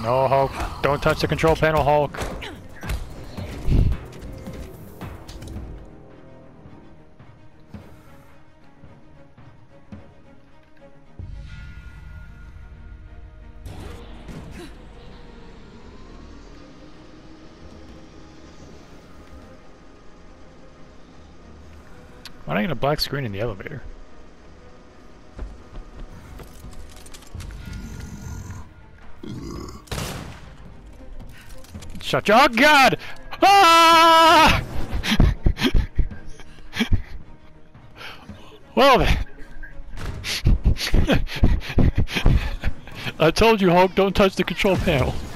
No, Hulk. Don't touch the control panel, Hulk. Why not get a black screen in the elevator? Shut your— oh God! Ah! Well then. I told you, Hulk, don't touch the control panel.